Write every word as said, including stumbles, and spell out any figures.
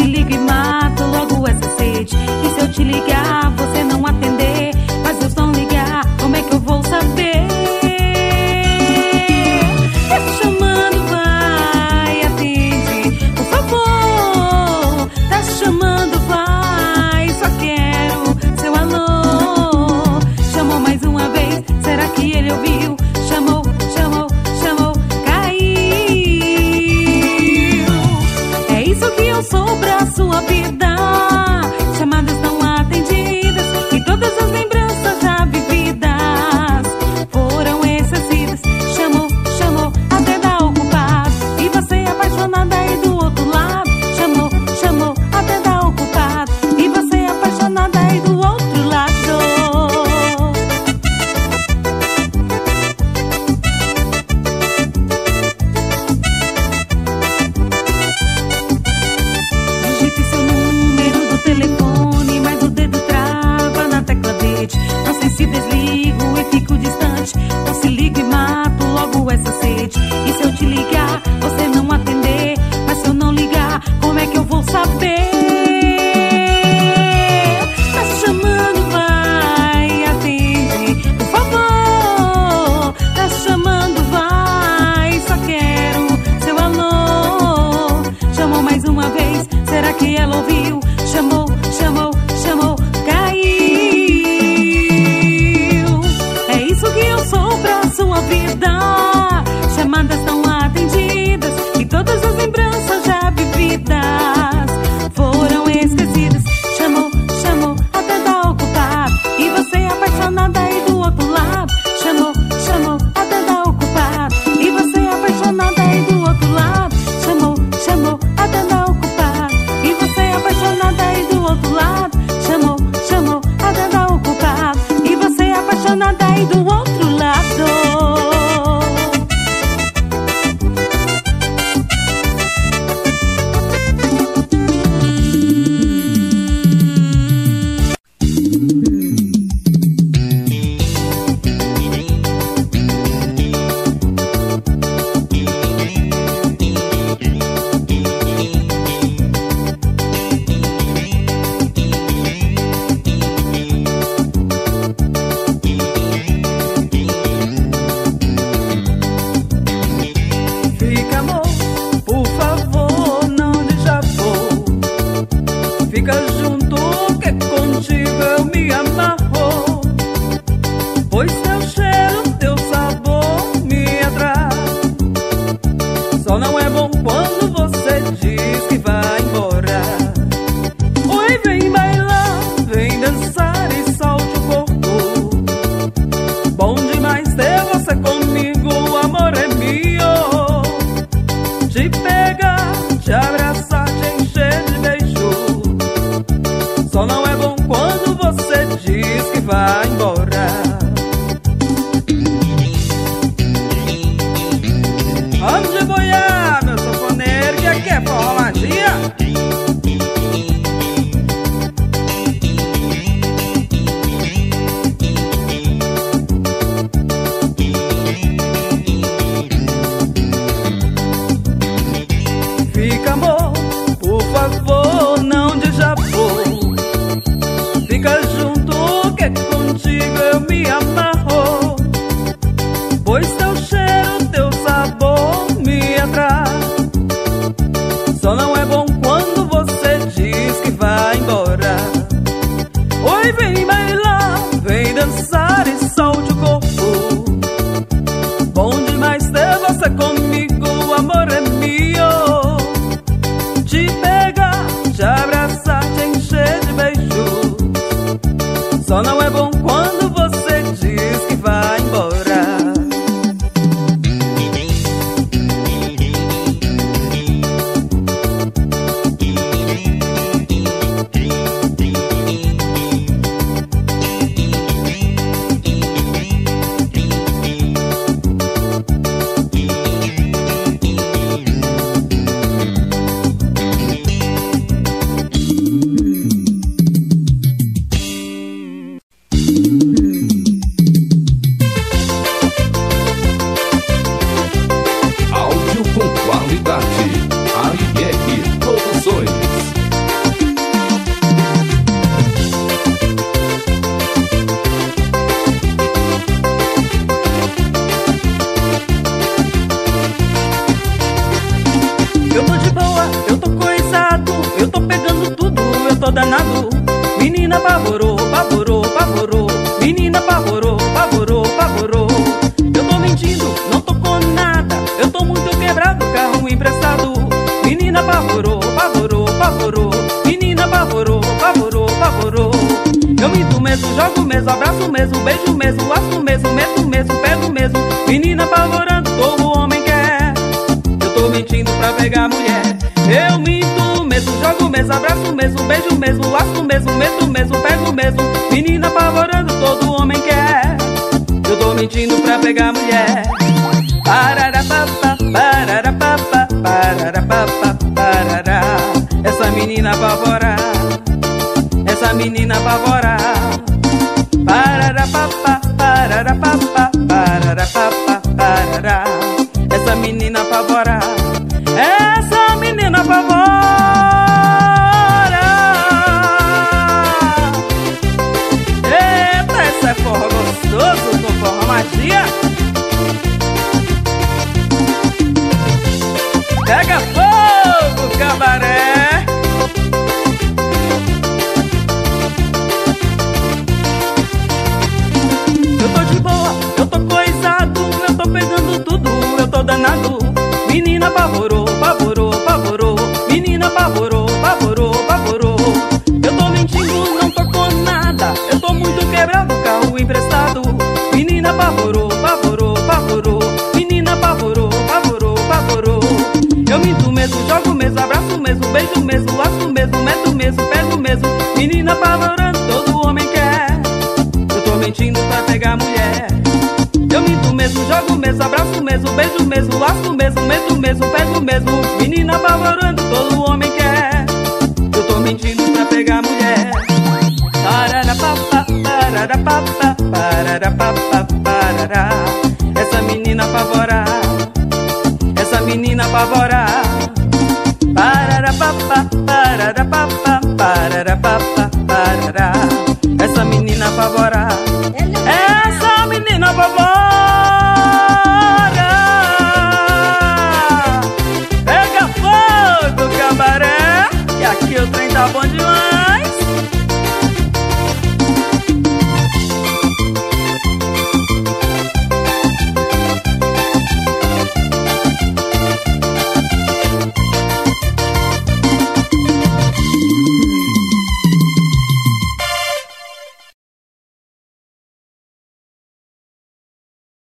ligo e mato logo essa sede. E se eu te ligar, você não atender, mas se eu não ligar, como é que eu vou saber? Tá te chamando, vai, atende, por favor. Tá te chamando, vai, só quero seu alô. Chamou mais uma vez, será que ele ouviu? Chamou, chamou, chamou, caiu. É isso que eu sou pra sua vida. Chamadas não atendidas e todas as lembranças já vividas foram esquecidas. Chamou, chamou, até dá ocupado, e você apaixonada aí do outro lado. Chamou, chamou, até dá ocupado, e você apaixonada aí do outro lado. Digite seu número do telefone, mas o dedo trava na tecla verde. Não sei se desligo e fico distante, ou se ligo e mato logo essa sede. E se eu te ligar, você não atender, mas se eu não ligar, como é que eu vou saber? Tá te chamando, vai, atende, por favor. Tá te chamando, vai, só quero seu alô. Chamou mais uma vez, será que ela ouviu? Chamou, chamou, chamou, caiu. É isso que eu sou pra sua vida. Chamadas não atendidas e todas as lembranças já vividas foram esquecidas. Chamou, chamou, até dá ocupado, e você apaixonada aí do outro lado. Chamou, chamou, até dá ocupado, e você apaixonada aí do outro lado. Chamou, chamou, até dá ocupado, e você apaixonada aí do outro lado. Chamou, chamou, até dá ocupado, e você apaixonada aí do outro lado. Fica, amor, por favor, não deixa vou. Fica junto que contigo eu me amarro, pois teu cheiro, teu sabor me atrai. Só não é bom quando você diz que vai embora. Oi, vem bailar, vem dançar e solte o corpo. Bom demais ter você comigo, o amor é meu. Te pegar, te abraçar, te encher de beijo. Só não é bom quando você diz que vai embora. Onde boiar, meu sanfoneiro, que aqui é forró magia. Fica, amor, por favor, não deixa vou. Fica junto que contigo eu me amarro, pois teu cheiro, teu sabor me atrai. Só não é bom quando você diz que vai embora. Oi, vem bailar, vem dançar e solte o corpo. Bom demais ter você comigo, o amor é meu. Te pegar, te abraçar, te encher de beijos. Só não é bom quando você diz danado. Menina apavorou, apavorou, apavorou. Menina apavorou, apavorou, apavorou. Eu tô mentindo, não tô com nada. Eu tô muito quebrado, carro emprestado. Menina apavorou, apavorou, apavorou. Menina apavorou, apavorou, apavorou. Eu minto mesmo, jogo mesmo, abraço mesmo, beijo mesmo, laço mesmo, meto mesmo, pego mesmo. Menina apavorando, todo homem quer. Eu tô mentindo pra pegar mulher. Eu minto mesmo, jogo mesmo, abraço mesmo, beijo mesmo, laço mesmo, meto mesmo, pego mesmo. Menina apavorando, todo homem quer. Eu tô mentindo pra pegar mulher. Pararapapá, pararapapá, pararapapá, parará. Essa menina apavora, essa menina apavora. Pararapapá, pararapapá, pararapapá, parará. Essa menina apavora, essa menina apavora. Eita, esse é forró gostoso, com forró magia. Pega fogo, cabaré. Eu tô de boa, eu tô coisado, eu tô pegando tudo, eu tô danado. Menina apavorou, apavorou, apavorou. Menina apavorou, apavorou, apavorou. Eu tô mentindo, não tô com nada. Eu tô muito quebrado, carro emprestado. Menina apavorou, apavorou, apavorou. Menina apavorou, apavorou, apavorou. Eu minto mesmo, jogo mesmo, abraço mesmo, beijo mesmo, laço mesmo, meto mesmo, pego mesmo. Menina apavorando, todo homem quer. Eu tô mentindo pra pegar mulher. Eu minto mesmo, jogo mesmo, abraço mesmo, beijo mesmo, laço mesmo, meto mesmo, pego mesmo. Menina apavorando, todo homem quer. Eu tô mentindo pra pegar mulher. Pararapapá, pararapapá, pararapapá, parará. Essa menina apavora, essa menina apavora. Pararapapá, pararapapá, pararapapá, parará. Essa menina apavora, essa menina apavora. Pega fogo, cabaré, que aqui o trem tá bom demais.